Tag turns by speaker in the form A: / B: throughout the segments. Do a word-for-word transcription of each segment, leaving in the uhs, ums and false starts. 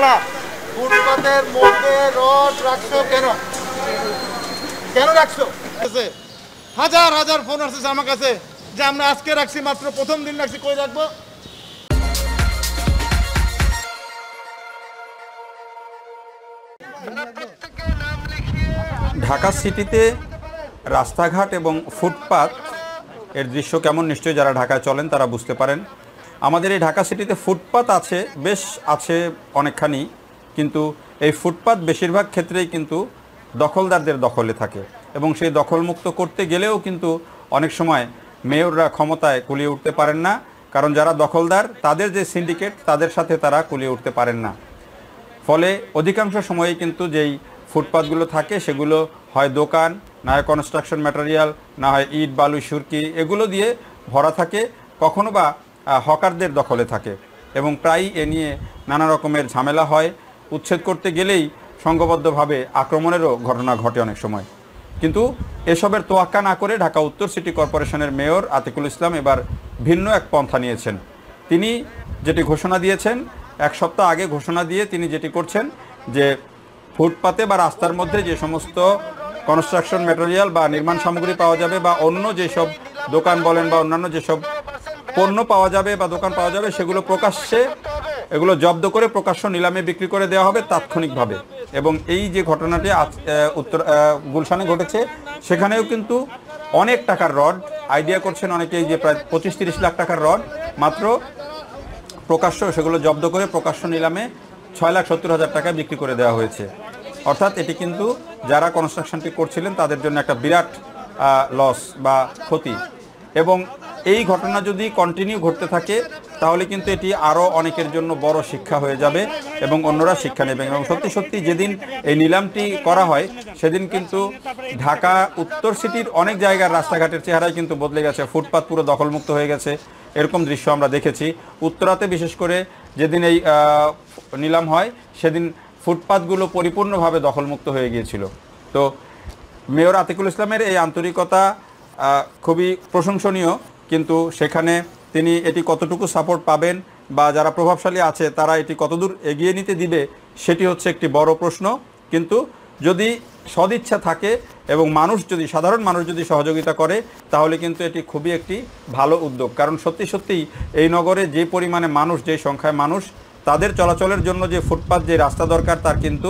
A: ফুটপাতের মধ্যে রড রাখছো কেন? কেন রাখছো? হাজার হাজার ফোন আসছে আমার কাছে যে আমরা আজকে রাখছি, মাত্র প্রথম দিন রাখছি, কই রাখবো?
B: ঢাকা সিটিতে রাস্তাঘাট এবং ফুটপাত এর দৃশ্য কেমন নিশ্চয়ই যারা ঢাকায় চলেন তারা বুঝতে পারেন। আমাদের এই ঢাকা সিটিতে ফুটপাত আছে, বেশ আছে অনেকখানি, কিন্তু এই ফুটপাত বেশিরভাগ ক্ষেত্রেই কিন্তু দখলদারদের দখলে থাকে এবং সেই দখলমুক্ত করতে গেলেও কিন্তু অনেক সময় মেয়ররা ক্ষমতায় কুলিয়ে উঠতে পারেন না, কারণ যারা দখলদার তাদের যে সিন্ডিকেট তাদের সাথে তারা কুলিয়ে উঠতে পারেন না। ফলে অধিকাংশ সময়েই কিন্তু যেই ফুটপাতগুলো থাকে সেগুলো হয় দোকান, না হয় কনস্ট্রাকশন ম্যাটেরিয়াল, না হয় ইট বালু সুরকি, এগুলো দিয়ে ভরা থাকে, কখনো বা হকারদের দখলে থাকে এবং প্রায়ই এ নিয়ে নানা রকমের ঝামেলা হয়। উচ্ছেদ করতে গেলেই সংঘবদ্ধভাবে আক্রমণেরও ঘটনা ঘটে অনেক সময়। কিন্তু এসবের তোয়াক্কা না করে ঢাকা উত্তর সিটি কর্পোরেশনের মেয়র আতিকুল ইসলাম এবার ভিন্ন এক পন্থা নিয়েছেন। তিনি যেটি ঘোষণা দিয়েছেন, এক সপ্তাহ আগে ঘোষণা দিয়ে তিনি যেটি করছেন যে ফুটপাতে বা রাস্তার মধ্যে যে সমস্ত কনস্ট্রাকশন ম্যাটেরিয়াল বা নির্মাণ সামগ্রী পাওয়া যাবে বা অন্য যেসব দোকান বলেন বা অন্যান্য যেসব পণ্য পাওয়া যাবে বা দোকান পাওয়া যাবে সেগুলো প্রকাশ্যে এগুলো জব্দ করে প্রকাশ্য নিলামে বিক্রি করে দেওয়া হবে তাৎক্ষণিকভাবে। এবং এই যে ঘটনাটি উত্তর গুলশানে ঘটেছে সেখানেও কিন্তু অনেক টাকার রড আইডিয়া করছেন অনেকেই যে প্রায় পঁচিশ তিরিশ লাখ টাকার রড মাত্র প্রকাশ্য সেগুলো জব্দ করে প্রকাশ্য নিলামে ছয় লাখ সত্তর হাজার টাকা বিক্রি করে দেওয়া হয়েছে। অর্থাৎ এটি কিন্তু যারা কনস্ট্রাকশনটি করছিলেন তাদের জন্য একটা বিরাট লস বা ক্ষতি। এবং এই ঘটনা যদি কন্টিনিউ ঘটতে থাকে তাহলে কিন্তু এটি আরও অনেকের জন্য বড় শিক্ষা হয়ে যাবে এবং অন্যরা শিক্ষা নেবেন। এবং সত্যি সত্যি যেদিন এই নিলামটি করা হয় সেদিন কিন্তু ঢাকা উত্তর সিটির অনেক জায়গার রাস্তাঘাটের চেহারাই কিন্তু বদলে গেছে, ফুটপাত পুরো দখলমুক্ত হয়ে গেছে, এরকম দৃশ্য আমরা দেখেছি। উত্তরাতে বিশেষ করে যেদিন এই নিলাম হয় সেদিন ফুটপাতগুলো পরিপূর্ণভাবে দখলমুক্ত হয়ে গিয়েছিল। তো মেয়র আতিকুল ইসলামের এই আন্তরিকতা খুবই প্রশংসনীয়, কিন্তু সেখানে তিনি এটি কতটুকু সাপোর্ট পাবেন বা যারা প্রভাবশালী আছে তারা এটি কতদূর এগিয়ে নিতে দিবে সেটি হচ্ছে একটি বড় প্রশ্ন। কিন্তু যদি সদিচ্ছা থাকে এবং মানুষ যদি সাধারণ মানুষ যদি সহযোগিতা করে তাহলে কিন্তু এটি খুবই একটি ভালো উদ্যোগ। কারণ সত্যি সত্যিই এই নগরে যে পরিমাণে মানুষ, যে সংখ্যায় মানুষ, তাদের চলাচলের জন্য যে ফুটপাত যে রাস্তা দরকার তার কিন্তু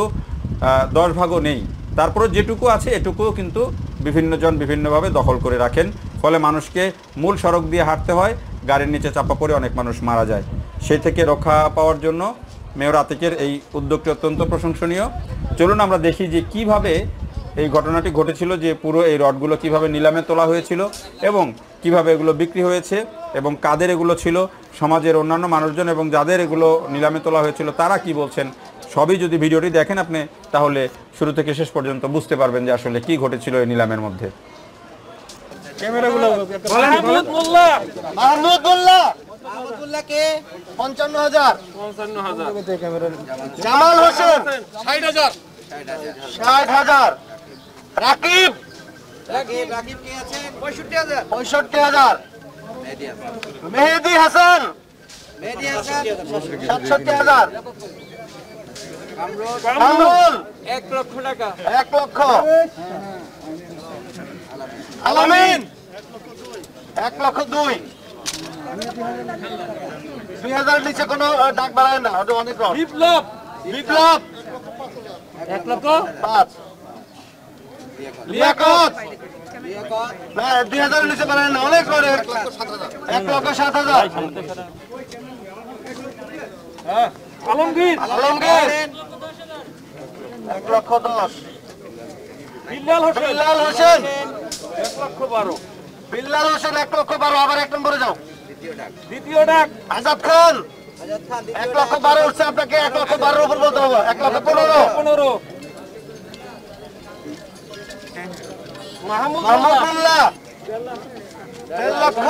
B: দশ ভাগও নেই। তারপরে যেটুকু আছে এটুকুও কিন্তু বিভিন্নজন বিভিন্নভাবে দখল করে রাখেন, ফলে মানুষকে মূল সড়ক দিয়ে হাঁটতে হয়, গাড়ির নিচে চাপা পড়ে অনেক মানুষ মারা যায়। সেই থেকে রক্ষা পাওয়ার জন্য মেয়র আতিকের এই উদ্যোগটি অত্যন্ত প্রশংসনীয়। চলুন আমরা দেখি যে কিভাবে এই ঘটনাটি ঘটেছিল, যে পুরো এই রডগুলো কিভাবে নিলামে তোলা হয়েছিল এবং কিভাবে এগুলো বিক্রি হয়েছে এবং কাদের এগুলো ছিল, সমাজের অন্যান্য মানুষজন এবং যাদের এগুলো নিলামে তোলা হয়েছিল তারা কি বলছেন। সবই যদি ভিডিওটি দেখেন আপনি তাহলে শুরু থেকে শেষ পর্যন্ত বুঝতে পারবেন যে আসলে কি ঘটেছিল এই নিলামের মধ্যে।
A: পঞ্চান্ন হাজার, জামাল হোসেন ষাট হাজার, ষাট হাজার, রাকিব পঁয়ষট্টি হাজার, মেহেদি হাসান সাতষট্টি হাজার, কামরুল এক লক্ষ টাকা, এক লক্ষ, আলামিন এক লক্ষ দুই, দুই হাজার নিচে কোনো ডাক বাড়ায় না, অনেক। বিপ্লব বিপ্লব এক লক্ষ পাঁচ, লিয়াকত না দুই হাজার নিচে বাড়ায় না, অনেক করে এক লক্ষ সাত হাজার, আলমগীর আলমগীর এক লক্ষ দশ, বিল্লাল হোসেন বিল্লাল হোসেন এক লক্ষ বারো, বিল্লাল হোসেন এক লক্ষ বারো। আবার এক নম্বরে যাও, দ্বিতীয় ডাক আজাদ খান এক লক্ষ বারো উঠছে, আপনাকে এক লক্ষ বারোর উপর বলতে হবে, এক লক্ষ পনেরো পনেরো, মাহমুদুল্লাহ দেড় লক্ষ,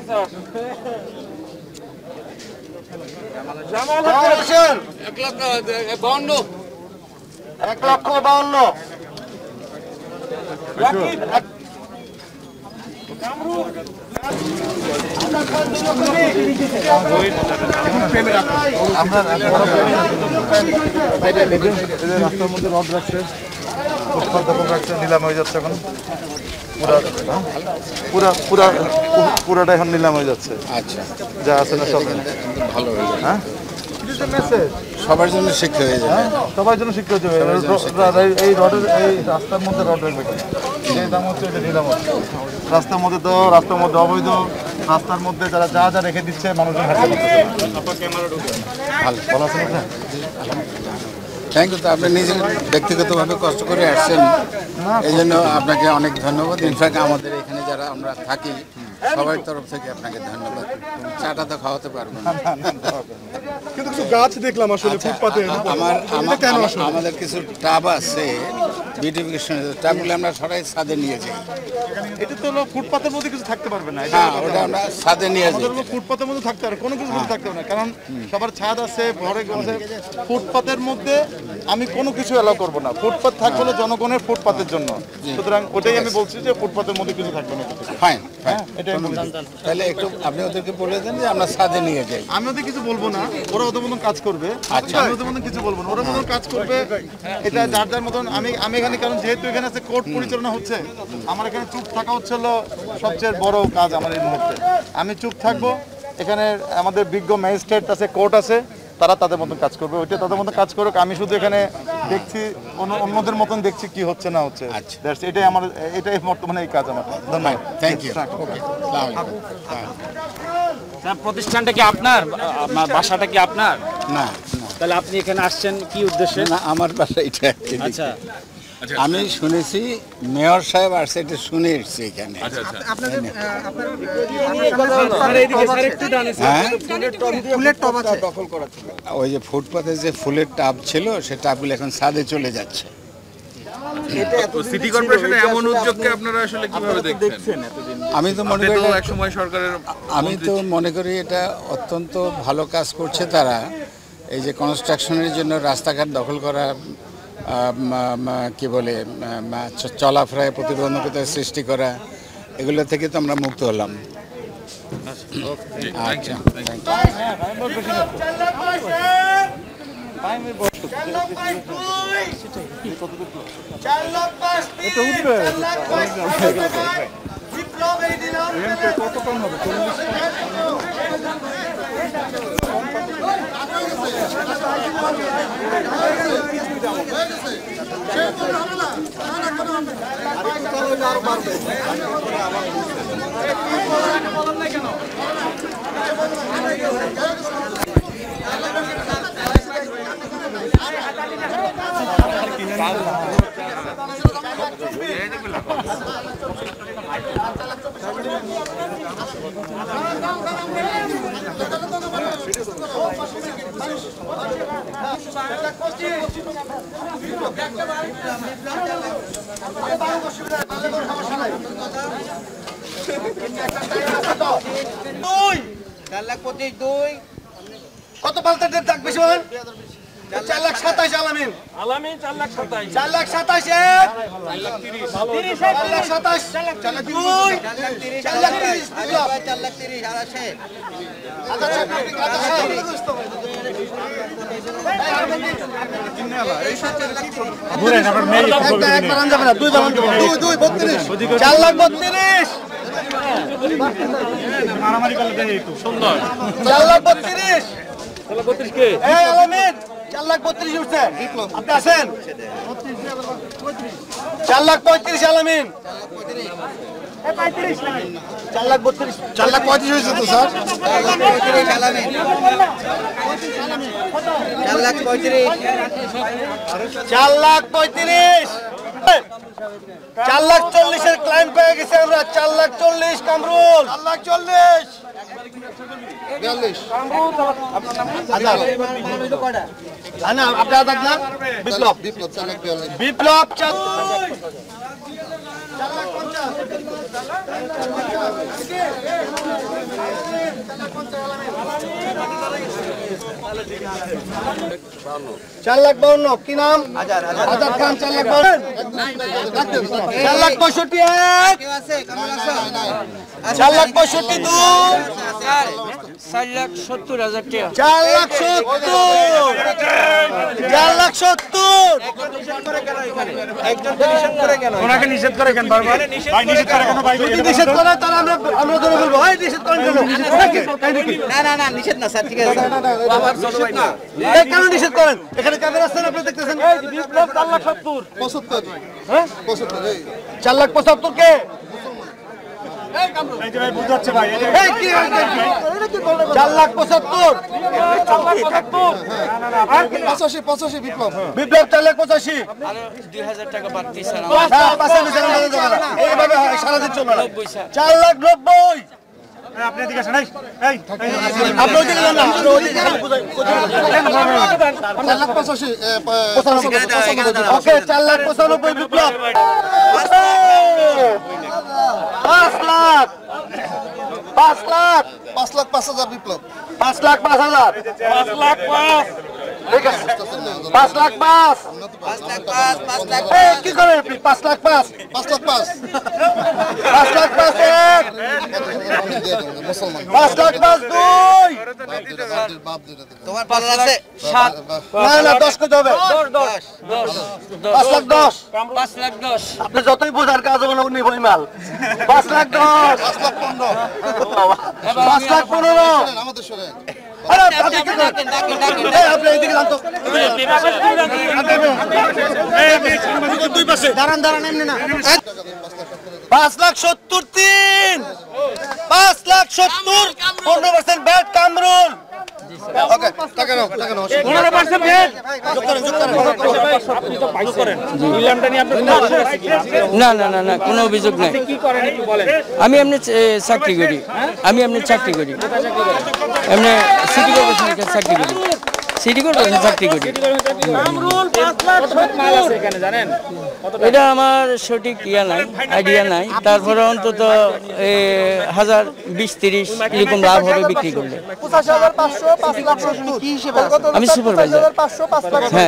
A: জামাল হোসেন এক লক্ষ বাউন্ন, এক লক্ষ বাউন্ন, আমরা রাস্তার মধ্যে রড রাখছে, ফুটপাত দখল রাখছে, নিলাম হয়ে যাচ্ছে এখন পুরা পুরা পুরা পুরাটা এখন নিলাম হয়ে যাচ্ছে।
C: আচ্ছা,
A: যা আছে না সব
C: ভালো হয়ে যাবে।
A: হ্যাঁ মেসেজ
C: সবার জন্য শিক্ষা হয়ে যাবে।
A: সবার জন্য শিক্ষা হয়ে যাবে। এই রডের এই রাস্তার মধ্যে রড রাখবে কেন? যে দাম হচ্ছে এটা নিলাম হচ্ছে। রাস্তার মধ্যে তো রাস্তার মধ্যে অবৈধ, রাস্তার মধ্যে যারা যা যা রেখে দিচ্ছে মানুষজন হাঁটতে পারছে না।
C: ভালো
A: ভালো আছেন আপনি?
C: Thank you. তো আপনি নিজে ব্যক্তিগতভাবে কষ্ট করে আসছেন, এই জন্য আপনাকে অনেক ধন্যবাদ। ইনফ্যাক্ট আমাদের এখানে যারা আমরা থাকি সবার তরফ থেকে আপনাকে ধন্যবাদ। চাটা তো খাওয়াতে পারবো না,
A: কিন্তু কিছু গাছ দেখলাম আসলে ফুটপাতে।
C: আমার আমার- আমাদের কিছু টাব আছে বিউটিফিকেশন, টাবগুলো আমরা সবাই ছাদে নিয়ে যাই।
A: এটা তো হলো ফুটপাতের মধ্যে কিছু থাকতে পারবে না। এটা
C: হ্যাঁ, ওটা আমরা ছাদে নিয়ে যাই।
A: আমাদের হলো ফুটপাতের মধ্যে থাকতে পারে, কোনো কিছু মধ্যে থাকতে পারে না, কারণ সবার ছাদ আছে, ঘরে আছে। ফুটপাতের মধ্যে আমি কোনো কিছু এলাও করবো না। ফুটপাত থাকবে হলো জনগণের ফুটপাতের জন্য, সুতরাং ওটাই আমি বলছি যে ফুটপাতের মধ্যে কিছু থাকবে না।
C: ফাইন,
A: হ্যাঁ, এটাই আমি বলছি।
C: তাহলে একটু আপনি ওদেরকে বলে দেন যে আমরা ছাদে নিয়ে যাই।
A: আমি ওদের কিছু বলবো না, ওরা ওদের মতন কাজ করবে।
C: আচ্ছা।
A: আমি ওদের মতন কিছু বলবো না, ওরা মতন কাজ করবে। এটা যার যার মতন। আমি আমি এখানে, কারণ যেহেতু এখানে আছে কোর্ট পরিচালনা হচ্ছে, আমার এখানে চুপ থাকা হচ্ছে হলো সবচেয়ে বড় কাজ আমার এই মুহূর্তে। আমি চুপ থাকবো। এখানে আমাদের বিজ্ঞ ম্যাজিস্ট্রেট আছে, কোর্ট আছে, তারা তাদের মতন কাজ করবে, ওইটা তাদের মতন কাজ করুক। আমি শুধু এখানে দেখছি, অন্য অন্যদের মতন দেখছি কি হচ্ছে না হচ্ছে।
C: আচ্ছা।
A: That's- এটাই আমার, এটাই বর্তমানে এই কাজ আমার। ধন্যবাদ,
C: থ্যাংক ইউ।
A: ওকে।
D: স্যার, প্রতিষ্ঠানটা কি আপনার? আপনার বাসাটা কি আপনার?
C: না
D: তাহলে আপনি এখানে আসছেন কি উদ্দেশ্যে?
C: না, আমার বাসা এটা।
D: আচ্ছা,
C: আমি শুনেছি মেয়র সাহেব আসছে, এটা শুনে এসছি এখানে। হ্যাঁ, ওই যে ফুটপাতে যে ফুলের টাব ছিল, সে টাবগুলো এখন ছাদে চলে যাচ্ছে।
E: সিটি কর্পোরেশনের এমন উদ্যোগকে আপনারা আসলে কিভাবে দেখছেন?
C: আমি তো মনে
E: আপনি
C: করি
E: তো এক সময় সরকারের
C: আমি তো মনে করি এটা অত্যন্ত ভালো কাজ করছে তারা। এই যে কনস্ট্রাকশনের জন্য রাস্তাঘাট দখল করা, আহ, মা- মা- কি বলে মা- মা- চ- চলাফেরায় প্রতিবন্ধকতা সৃষ্টি করা, এগুলো থেকে তো আমরা মুক্ত হলাম। আচ্ছা, thank you.
A: কত পাল্টাদের ডাক বেশি বলেন? চার লাখ সাতাশ আলামিন।
D: আলামিন চার লাখ সাতাইশ।
A: চার লাখ সাতাশ এক। চার লাখ সাতাশ। চার লাখ দুই। চার লাখ তিরিশ। চার লাখ তিরিশ আর আছে। চার লাখ বত্রিশ।
D: সুন্দর।
A: চার লাখ বত্রিশ।
D: তাহলে বত্রিশ কে?
A: এই আলামিন চার লাখ বত্রিশ উঠছে। আপনি আছেন? চার লাখ পঁয়ত্রিশ আলামিন। চার লাখ বত্রিশ। চার লাখ পঁয়ত্রিশ হয়েছে তো স্যার। চার লাখ পঁয়ত্রিশ আলামিন। চার লাখ পঁয়ত্রিশ। চার লাখ পঁয়ত্রিশ। চার লাখ চল্লিশের ক্লায়েন্ট পেয়ে গেছে আমরা। চার লাখ চল্লিশ কামরুল। চার লাখ চল্লিশ। বিয়াল্লিশ। না আপনি আদাত না বিপ্লব। বিপ্লব চার লাখ বিয়াল্লিশ। বিপ্লব চার লাখ পঞ্চাশ। চার লাখ বাউন্ন। কি নাম? আজাদ খান। চার লাখ বাউন্ন। চার লাখ পঁয়ষট্টি এক। চার লাখ পঁয়ষট্টি দুই।
D: চার লাখ সত্তর হাজার টাকা।
A: চার লাখ সত্তর। চার লাখ লাখ সত্তর।
D: ওনাকে নিষেধ করে কেন বারবার? ভাই নিষেধ করে কেন ভাই?
A: যদি নিষেধ করে তাহলে আমরা আমরা ধরে বলবো ভাই নিষেধ করেন কেন?
F: না না না নিষেধ না স্যার ঠিক আছে
A: এই কেন নিষেধ করেন? এখানে ক্যামেরা আছে আপনি দেখতেছেন। বিপ্লব চার লাখ সত্তর।
G: পঁচাত্তর
A: হ্যাঁ
G: পঁচাত্তর এই
A: চার লাখ পঁচাত্তর কে?
D: এই যে ভাই বুঝতে হচ্ছে ভাই, এই যে
A: এই কি চার লাখ পঁচাত্তর। চার লাখ পঁচাত্তর।
G: পঁচাশি পঁচাশি বিপ্লব
A: বিপ্লব চার লাখ পঁচাশি।
F: দুই হাজার টাকা বাদ দিছে না
A: না, পাঁচশো নিচে নামানো যাবে না। এইভাবে সারাদিন চলবে না। চার লাখ নব্বই।
D: এই আপনি এদিকে আসেন, এই এই
A: আপনি ওইদিকে যান না, আপনি ওইদিকে খালি কোথায়-
G: চার লাখ পঁচাশি এ, প-
A: পঁচানব্বই। ওকে, চার লাখ পঁচানব্বই বিপ্লব। পাঁচ লাখ পাঁচ লাখ
G: পাঁচ লাখ পাঁচ হাজার বিপ্লব
A: পাঁচ লাখ পাঁচ হাজার পাঁচ লাখ পাঁচ ঠিক আছে পাঁচ লাখ পাঁচ এই, কি করেন আপনি? পাঁচ লাখ পাঁচ
G: পাঁচ লাখ পাঁচ
A: পাঁচ লাখ পাঁচ এক
G: দিয়ে দেবো, মুসলমান
A: পাঁচ লাখ পাঁচ দুই
G: বাপ দুইটা, বাপ দুইটা, বাপ দুইটা দিলাম।
F: তোমার পাঁচ আছে সাত
A: না না দশ করতে হবে
F: দশ দশ
A: পাঁচ লাখ দশ
F: পাঁচ লাখ দশ
A: আপনি যতই বোঝার কাজ হবে না উনি বইমাল পাঁচ লাখ দশ
G: পাঁচ লাখ পনেরো
A: পাঁচ লাখ পনেরো
G: শোনেন, আমাদের শোনেন
A: আরে আপনি কি করেন? এই, আপনি এইদিকে যান তো। দুই পাশে দাঁড়ান দাঁড়ান এমনি না পাঁচ লাখ সত্তর তিন পাঁচ লাখ সত্তর পনেরো পার্সেন্ট ব্যাট কামরুল
G: ওকে টাকা নাও টাকা নাও
D: পনেরো পার্সেন্ট ভেট।
A: যোগ করেন যোগ করেন
D: নিলামটা নিয়ে আপনি
F: না না না না কোনো অভিযোগ নাই
D: কি করেন একটু বলেন।
F: আমি এমনি এ, চাকরি করি আমি এমনি চাকরি করি এমনি সিটি কর্পোরেশনের কাছে চাকরি করি সিটি কর্পোরেশনের চাকরি করি
D: কামরুল পাঁচ লাখ মাল আছে এখানে জানেন?
F: এটা আমার সঠিক ইয়া নাই আইডিয়া নাই তারপরে অন্তত এ, হাজার বিশ তিরিশ এরকম লাভ হবে বিক্রি করলে আমি সুপারভাইজার হ্যাঁ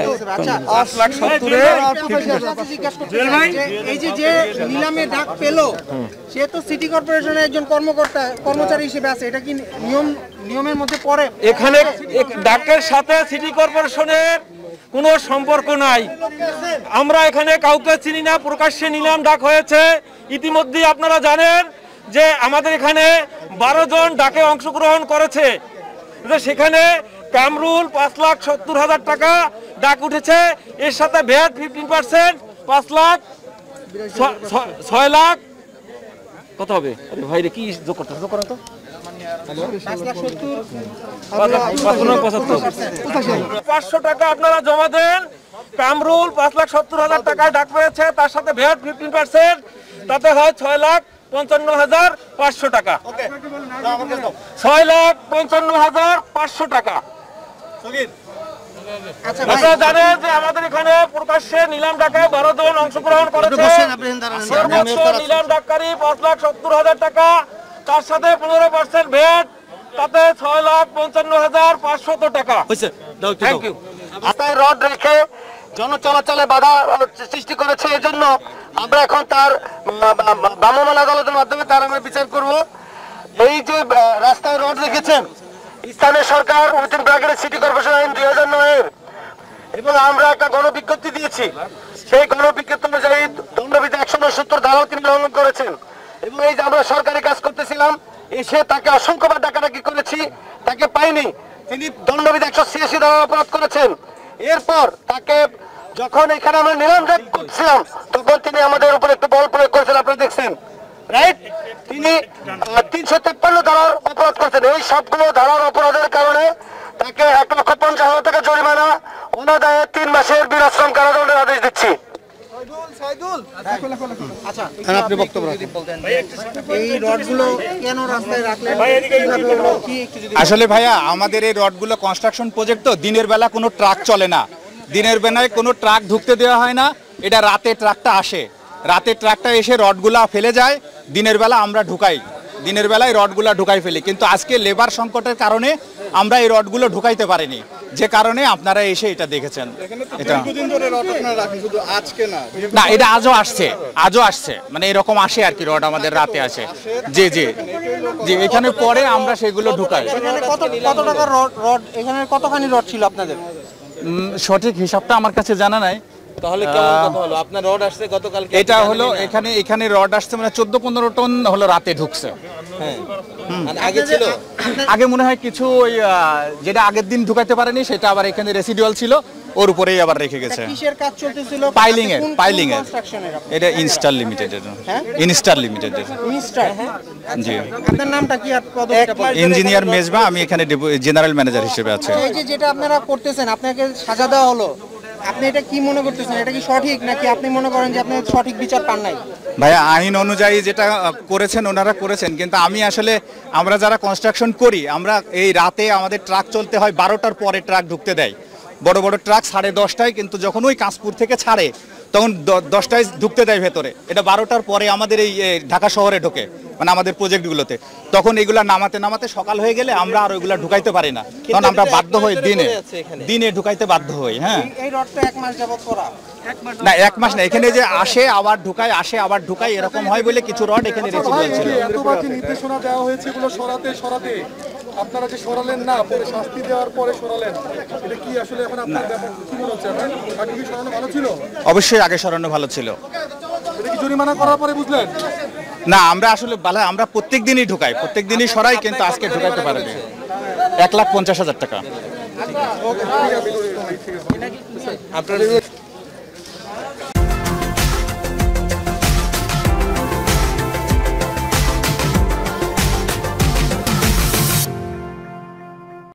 H: এই যে যে নিলামে ডাক পেলো সে তো সিটি কর্পোরেশনের একজন কর্মকর্তা কর্মচারী হিসেবে আছে এটা কি নিয়ম নিয়মের মধ্যে পড়ে?
I: এখানে ডাকের সাথে সিটি কর্পোরেশনের কোনো সম্পর্ক নাই। আমরা এখানে কাউকে চিনি না, প্রকাশ্যে নিলাম ডাক হয়েছে। ইতিমধ্যে আপনারা জানেন যে আমাদের এখানে বারো জন ডাকে অংশগ্রহণ করেছে, যে সেখানে কামরুল পাঁচ লাখ সত্তর হাজার টাকা ডাক উঠেছে, এর সাথে ভ্যাট ফিফটিন পার্সেন্ট পাঁচ লাখ ছ- ছ- ছয় লাখ কত হবে? আরে ভাই রে কি যোগ করতে যোগ করেন তো পাঁচশো টাকা আপনারা জমা দেন। কামরুল পাঁচ লাখ সত্তর হাজার টাকায় ডাক পেয়েছে, তার সাথে ভ্যাট ফিফটিন পার্সেন্ট, তাতে হয় ছয় লাখ পঞ্চান্ন হাজার পাঁচশো টাকা। ছয় লাখ পঞ্চান্ন হাজার পাঁচশো টাকা। আপনারা জানেন যে আমাদের এখানে প্রকাশ্যে নিলাম ডাকে বারো জন অংশগ্রহণ করেছে। সর্বোচ্চ নিলাম ডাককারী পাঁচ লাখ সত্তর হাজার টাকা, তার সাথে পনেরো পার্সেন্ট ভ্যাট, তাতে ছয় লাখ পঞ্চান্ন হাজার পাঁচশত টাকা। Thank you.
A: রাস্তায় রড রেখে জনচলাচলে বাধা সৃষ্টি করেছে, এই জন্য আমরা এখন তার ভ্রাম্যমাণ আদালতের মাধ্যমে তার আমরা বিচার করব। এই যে আহ, রাস্তায় রড রেখেছেন স্থানীয় সরকার উইথিন ব্র্যাকেট সিটি কর্পোরেশন আইন দুই হাজার নয়ের, এবং আমরা একটা গণবিজ্ঞপ্তি দিয়েছি। সেই গণবিজ্ঞপ্তি অনুযায়ী দণ্ডবিধি একশো সত্তর ধারাও তিনি লঙ্ঘন করেছেন, এবং এই যে আমরা সরকারি কাজ করতেছিলাম এসে তাকে অসংখ্যবার ডাকাডাকি করেছি, তাকে পাইনি। তিনি দণ্ডবিধি একশো ছিয়াশি ধারা অপরাধ করেছেন। এরপর তাকে যখন এখানে আমরা নিলাম ডাক করছিলাম তখন তিনি আমাদের উপর একটু বল প্রয়োগ করেছেন, আপনারা দেখছেন রাইট। তিনি তিনশো তেপ্পান্ন ধারার অপরাধ করেছেন। এই সবগুলো ধারার অপরাধের কারণে তাকে এক লক্ষ পঞ্চাশ হাজার টাকা জরিমানা, অনাদায়ে তিন মাসের বিনাশ্রম কারাদণ্ডের আদেশ দিচ্ছি।
G: আপনি বক্তব্য রাখেন
H: এই রডগুলো কেন রাস্তায় রাখলেন?
J: আসলে ভাইয়া আমাদের এই রডগুলো কনস্ট্রাকশন প্রজেক্ট, তো দিনের বেলা কোনো ট্রাক চলে না, দিনের বেলায় কোনো ট্রাক ঢুকতে দেওয়া হয় না। এটা রাতে ট্রাকটা আসে, রাতে ট্রাকটা এসে রডগুলা ফেলে যায়, দিনের বেলা আমরা ঢুকাই, দিনের বেলায় রডগুলা ঢুকাই ফেলি। কিন্তু আজকে লেবার সংকটের কারণে আমরা এই রডগুলো ঢুকাইতে পারিনি, যে কারণে আপনারা এসে এটা দেখেছেন। এটা না, এটা আজও আসছে, আজও আসছে, মানে এরকম আসে আর কি, রড আমাদের রাতে আসে। জি জি জি এখানে পরে আমরা সেগুলো ঢুকাই।
H: এখানে কত কত টাকার রড রড এখানে কতখানি রড ছিল আপনাদের?
J: উম, সঠিক হিসাবটা আমার কাছে জানা নাই।
A: তাহলে কেমন কথা হলো? আপনার রড আসছে গতকালকে,
J: এটা হলো এখানে এখানে রড আসছে মানে চোদ্দ পনেরো টন হলো রাতে ঢুকছে।
A: হ্যাঁ, আর আগে ছিল,
J: আগে মনে হয় কিছু ওই আহ, যেটা আগের দিন ঢুকাইতে পারেনি সেটা আবার এখানে রেসিডুয়াল ছিল, ওর উপরেই আবার রেখে গেছে।
H: কিসের কাজ চলতেছিল?
J: পাইলিং এর,
H: কোন-
J: পাইলিং
H: কোন
J: এর।
H: construction এর আপনার?
J: এটা ইনস্টার লিমিটেডের,
H: হ্যাঁ?
J: ইনস্টার লিমিটেডের।
H: মিস্টার,
J: জি।
H: আপনার নামটা কি আর পদবিটা বলেন?
J: ইঞ্জিনিয়ার মেজবা, আমি এখানে জেনারেল ম্যানেজার হিসেবে আছি।
H: এই যে যেটা আপনারা করতেছেন, আপনাকে সাজা দেওয়া হলো, আপনি এটা কি মনে করতেছেন? এটা কি সঠিক, নাকি আপনি মনে করেন যে আপনি সঠিক বিচার পান নাই?
J: ভাইয়া আইন অনুযায়ী যেটা আহ, করেছেন ওনারা করেছেন, কিন্তু আমি আসলে আমরা যারা কনস্ট্রাকশন করি আমরা এই রাতে আমাদের ট্রাক চলতে হয়, বারোটার পরে ট্রাক ঢুকতে দেয়। বড় বড় ট্রাক সাড়ে দশটায়, কিন্তু যখন ওই কাঁচপুর থেকে ছাড়ে তখন দ- দশটায় ঢুকতে দেয় ভেতরে। এটা বারোটার পরে আমাদের এই এ, ঢাকা শহরে ঢোকে, মানে আমাদের প্রজেক্টগুলোতে। তখন এগুলা নামাতে নামাতে সকাল হয়ে গেলে আমরা আর ওইগুলা ঢুকাইতে পারি না, তখন আমরা বাধ্য হই দিনে দিনে ঢুকাইতে বাধ্য হই। হ্যাঁ,
H: এই- এই রডটা এক মাস যাবত করা।
J: না এক মাস না, এখানে যে আসে আবার ঢুকায়, আসে আবার ঢুকায়, এরকম হয় বলে কিছু রড এখানে রেসিডুয়াল ছিল।
G: এতবার যে নির্দেশনা দেওয়া হয়েছে এগুলো সরাতে সরাতে আপনারা যে সরালেন না, পরে শাস্তি দেওয়ার পরে সরালেন, এটা কি আসলে এখন আপনার ব্যাপার কি মনে হচ্ছে? আপনার আগে কি সরানো ভালো ছিল?
J: অবশ্যই আগে সরানো ভালো ছিল।
G: এটা কি জরিমানা করার পরে বুঝলেন?
J: না আমরা আসলে বালা আমরা প্রত্যেক দিনই ঢুকাই, প্রত্যেক দিনই সরাই, কিন্তু আজকে ঢুকাইতে পারিনি। এক লাখ পঞ্চাশ হাজার টাকা।
A: আপনার